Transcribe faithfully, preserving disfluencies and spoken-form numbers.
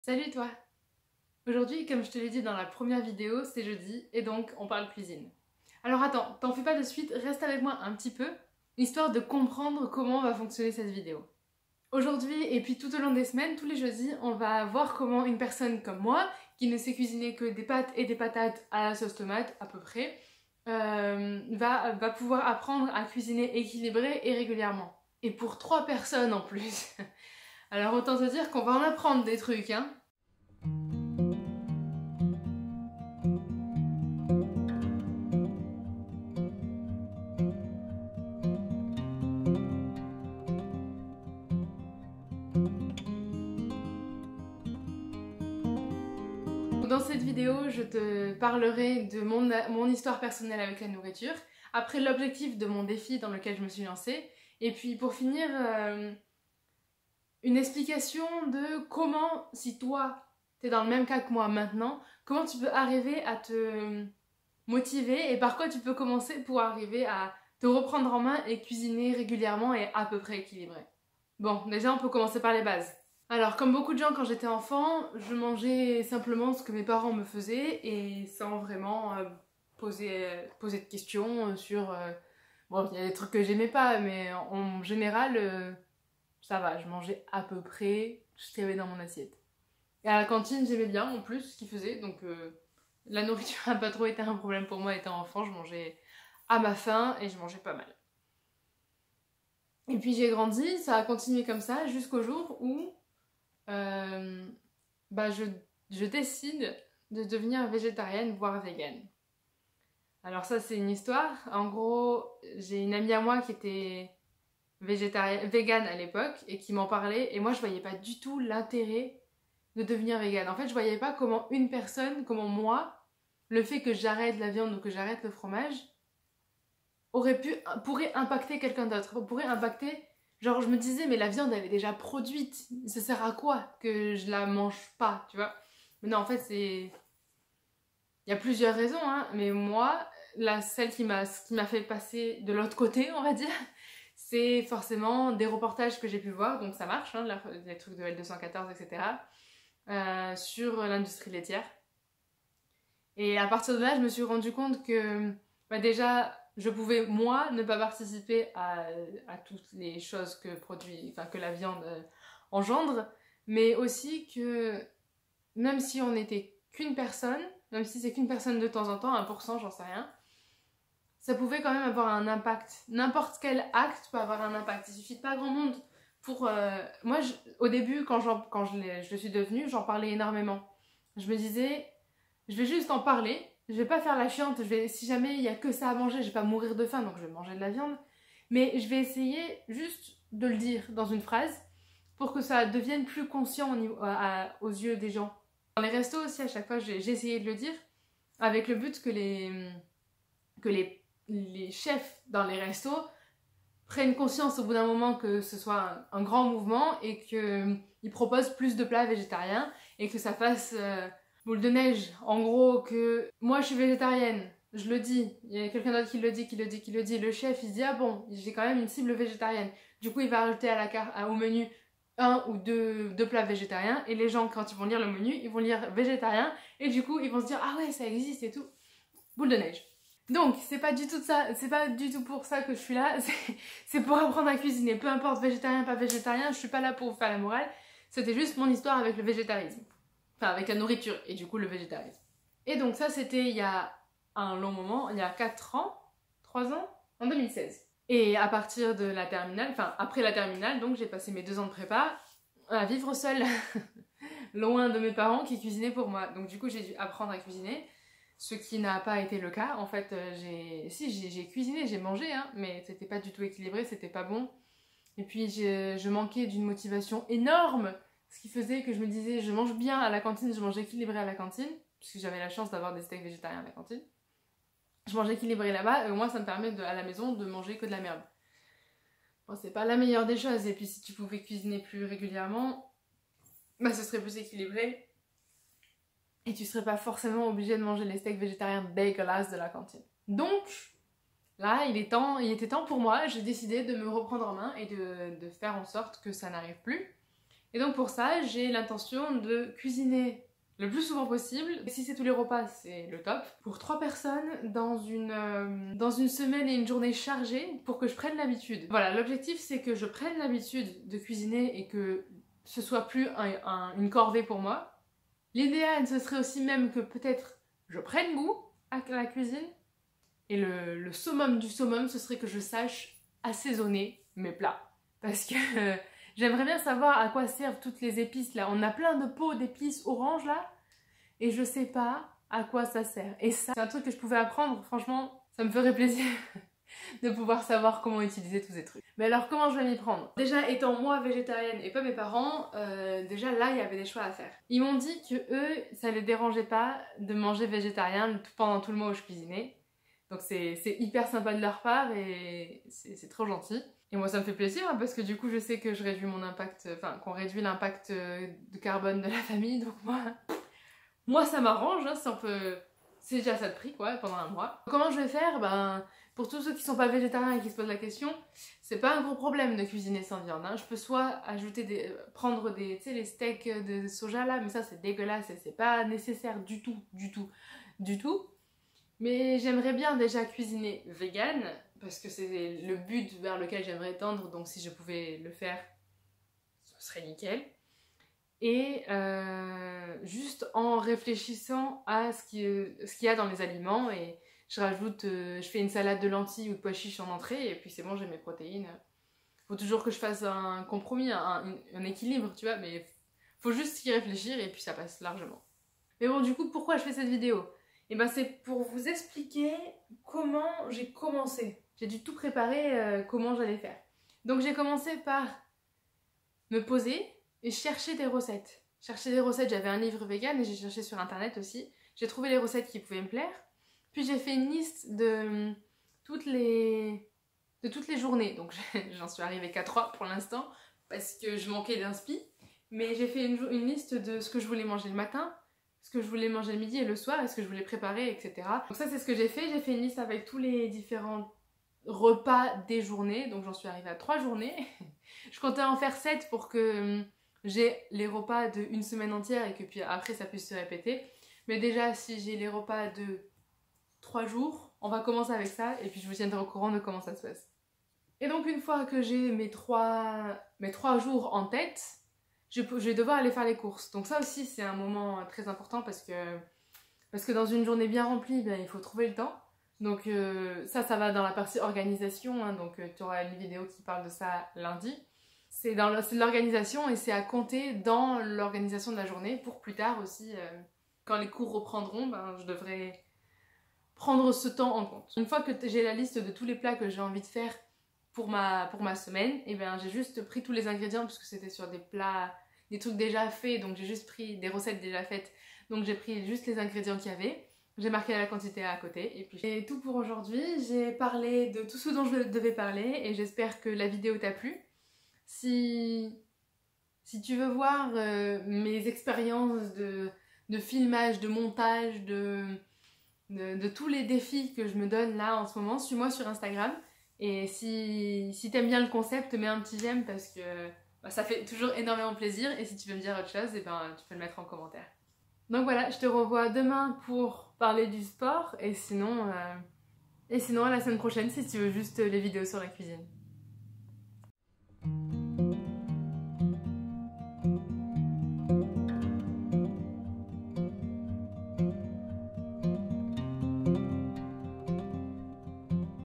Salut toi! Aujourd'hui, comme je te l'ai dit dans la première vidéo, c'est jeudi et donc on parle cuisine. Alors attends, t'en fais pas de suite, reste avec moi un petit peu, histoire de comprendre comment va fonctionner cette vidéo. Aujourd'hui et puis tout au long des semaines, tous les jeudis, on va voir comment une personne comme moi, qui ne sait cuisiner que des pâtes et des patates à la sauce tomate à peu près, euh, va, va pouvoir apprendre à cuisiner équilibré et régulièrement. Et pour trois personnes en plus. Alors autant te dire qu'on va en apprendre des trucs, hein. Dans cette vidéo, je te parlerai de mon, mon histoire personnelle avec la nourriture, après l'objectif de mon défi dans lequel je me suis lancée, et puis pour finir, euh, une explication de comment, si toi, t'es dans le même cas que moi maintenant, comment tu peux arriver à te motiver et par quoi tu peux commencer pour arriver à te reprendre en main et cuisiner régulièrement et à peu près équilibré. Bon, déjà on peut commencer par les bases. Alors, comme beaucoup de gens, quand j'étais enfant, je mangeais simplement ce que mes parents me faisaient et sans vraiment euh, poser, poser de questions sur... Euh... Bon, il y a des trucs que j'aimais pas, mais en, en général, euh, ça va, je mangeais à peu près ce qu'il y avait dans mon assiette. Et à la cantine, j'aimais bien en plus ce qu'ils faisaient, donc euh, la nourriture n'a pas trop été un problème pour moi étant enfant, je mangeais à ma faim et je mangeais pas mal. Et puis j'ai grandi, ça a continué comme ça jusqu'au jour où Euh, bah je, je décide de devenir végétarienne, voire végane. Alors ça c'est une histoire. En gros, j'ai une amie à moi qui était végétarienne, végane à l'époque et qui m'en parlait et moi je voyais pas du tout l'intérêt de devenir végane. En fait, je voyais pas comment une personne, comment moi, le fait que j'arrête la viande ou que j'arrête le fromage aurait pu, pourrait impacter quelqu'un d'autre, pourrait impacter. Genre, je me disais, mais la viande, elle est déjà produite. Ça sert à quoi que je la mange pas, tu vois? Mais non, en fait, c'est... Il y a plusieurs raisons, hein. Mais moi, la, celle qui m'a qui m'a fait passer de l'autre côté, on va dire, c'est forcément des reportages que j'ai pu voir, donc ça marche, hein, les trucs de L deux cent quatorze, et cetera, euh, sur l'industrie laitière. Et à partir de là, je me suis rendu compte que, bah déjà, je pouvais, moi, ne pas participer à, à toutes les choses que produit, enfin, que la viande euh, engendre, mais aussi que même si on n'était qu'une personne, même si c'est qu'une personne de temps en temps, un pour cent, j'en sais rien, ça pouvait quand même avoir un impact. N'importe quel acte peut avoir un impact. Il suffit de pas grand monde pour... Euh... Moi, je, au début, quand, quand je, je le suis devenue, j'en parlais énormément. Je me disais, je vais juste en parler, je vais pas faire la chiante, je vais, si jamais il y a que ça à manger, je vais pas mourir de faim, donc je vais manger de la viande. Mais je vais essayer juste de le dire dans une phrase pour que ça devienne plus conscient au niveau, à, à, aux yeux des gens. Dans les restos aussi, à chaque fois, j'ai essayé de le dire avec le but que les, que les, les chefs dans les restos prennent conscience au bout d'un moment que ce soit un, un grand mouvement et qu'ils proposent plus de plats végétariens et que ça fasse euh, boule de neige. En gros, que moi je suis végétarienne, je le dis, il y a quelqu'un d'autre qui le dit, qui le dit, qui le dit, le chef il se dit ah bon, j'ai quand même une cible végétarienne. Du coup il va rajouter à la carte, au menu un ou deux, deux plats végétariens et les gens quand ils vont lire le menu, ils vont lire végétarien et du coup ils vont se dire ah ouais ça existe et tout. Boule de neige. Donc, c'est pas du tout de ça, c'est pas du tout pour ça que je suis là, c'est pour apprendre à cuisiner. Peu importe végétarien, pas végétarien, je suis pas là pour vous faire la morale. C'était juste mon histoire avec le végétarisme. Enfin, avec la nourriture et du coup le végétarisme. Et donc ça, c'était il y a un long moment, il y a quatre ans, trois ans, en deux mille seize. Et à partir de la terminale, enfin après la terminale, donc j'ai passé mes deux ans de prépa à vivre seule, loin de mes parents qui cuisinaient pour moi. Donc du coup, j'ai dû apprendre à cuisiner. Ce qui n'a pas été le cas. En fait, euh, j'ai si j'ai cuisiné, j'ai mangé, hein, mais c'était pas du tout équilibré, c'était pas bon. Et puis je manquais d'une motivation énorme, ce qui faisait que je me disais, je mange bien à la cantine, je mange équilibré à la cantine, puisque j'avais la chance d'avoir des steaks végétariens à la cantine. Je mange équilibré là-bas, et au moins ça me permet de, à la maison de manger que de la merde. Bon, c'est pas la meilleure des choses, et puis si tu pouvais cuisiner plus régulièrement, bah ce serait plus équilibré. Et tu serais pas forcément obligé de manger les steaks végétariens dégueulasses de la cantine. Donc, là, il, est temps, il était temps pour moi, j'ai décidé de me reprendre en main et de, de faire en sorte que ça n'arrive plus. Et donc pour ça, j'ai l'intention de cuisiner le plus souvent possible. Et si c'est tous les repas, c'est le top. Pour trois personnes dans une, euh, dans une semaine et une journée chargée pour que je prenne l'habitude. Voilà, l'objectif c'est que je prenne l'habitude de cuisiner et que ce soit plus un, un, une corvée pour moi. L'idéal, ce serait aussi même que peut-être je prenne goût à la cuisine. Et le, le summum du summum, ce serait que je sache assaisonner mes plats. Parce que euh, j'aimerais bien savoir à quoi servent toutes les épices là. On a plein de pots d'épices oranges là. Et je sais pas à quoi ça sert. Et ça, c'est un truc que je pouvais apprendre. Franchement, ça me ferait plaisir de pouvoir savoir comment utiliser tous ces trucs. Mais alors, comment je vais m'y prendre? Déjà, étant moi végétarienne et pas mes parents, euh, déjà là, il y avait des choix à faire. Ils m'ont dit que eux, ça les dérangeait pas de manger végétarien pendant tout le mois où je cuisinais. Donc c'est hyper sympa de leur part et c'est trop gentil. Et moi ça me fait plaisir hein, parce que du coup je sais que je réduis mon impact, enfin qu'on réduit l'impact de carbone de la famille. Donc moi, moi ça m'arrange, hein, si on peut... c'est déjà ça de prix quoi pendant un mois. Comment je vais faire? Ben, pour tous ceux qui sont pas végétariens et qui se posent la question, c'est pas un gros problème de cuisiner sans viande. Hein. Je peux soit ajouter des... prendre des, tu sais les steaks de soja là, mais ça c'est dégueulasse et c'est pas nécessaire du tout, du tout, du tout. Mais j'aimerais bien déjà cuisiner vegan, parce que c'est le but vers lequel j'aimerais tendre, donc si je pouvais le faire, ce serait nickel. Et euh, juste en réfléchissant à ce qu'il ce qu'il y a dans les aliments, et je rajoute, euh, je fais une salade de lentilles ou de pois chiches en entrée, et puis c'est bon, j'ai mes protéines. Faut toujours que je fasse un compromis, un, un équilibre, tu vois, mais faut juste y réfléchir, et puis ça passe largement. Mais bon, du coup, pourquoi je fais cette vidéo? Et ben c'est pour vous expliquer comment j'ai commencé. J'ai dû tout préparer euh, comment j'allais faire. Donc j'ai commencé par me poser et chercher des recettes. Chercher des recettes, j'avais un livre vegan et j'ai cherché sur internet aussi. J'ai trouvé les recettes qui pouvaient me plaire. Puis j'ai fait une liste de toutes les, de toutes les journées. Donc j'en suis arrivée qu'à trois pour l'instant parce que je manquais d'inspi. Mais j'ai fait une, une liste de ce que je voulais manger le matin, ce que je voulais manger le midi et le soir, et ce que je voulais préparer, et cetera. Donc ça c'est ce que j'ai fait, j'ai fait une liste avec tous les différents repas des journées, donc j'en suis arrivée à trois journées. Je comptais en faire sept pour que j'ai les repas de une semaine entière et que puis après ça puisse se répéter. Mais déjà si j'ai les repas de trois jours, on va commencer avec ça et puis je vous tiendrai au courant de comment ça se passe. Et donc une fois que j'ai mes trois, mes trois jours en tête, Je, je vais devoir aller faire les courses. Donc ça aussi c'est un moment très important parce que, parce que dans une journée bien remplie, ben, il faut trouver le temps. Donc euh, ça, ça va dans la partie organisation, hein, donc euh, tu auras une vidéo qui parle de ça lundi. C'est de l'organisation et c'est à compter dans l'organisation de la journée pour plus tard aussi, euh, quand les cours reprendront, ben, je devrais prendre ce temps en compte. Une fois que j'ai la liste de tous les plats que j'ai envie de faire pour ma, pour ma semaine, et ben j'ai juste pris tous les ingrédients parce que c'était sur des plats, des trucs déjà faits, donc j'ai juste pris des recettes déjà faites, donc j'ai pris juste les ingrédients qu'il y avait, j'ai marqué la quantité à côté, et puis c'est tout pour aujourd'hui. J'ai parlé de tout ce dont je devais parler, et j'espère que la vidéo t'a plu. Si, si tu veux voir euh, mes expériences de, de filmage, de montage, de, de, de tous les défis que je me donne là en ce moment, suis-moi sur Instagram. Et si, si t'aimes bien le concept, mets un petit j'aime parce que bah, ça fait toujours énormément plaisir. Et si tu veux me dire autre chose, et ben, tu peux le mettre en commentaire. Donc voilà, je te revois demain pour parler du sport. Et sinon, euh, et sinon à la semaine prochaine si tu veux juste les vidéos sur la cuisine.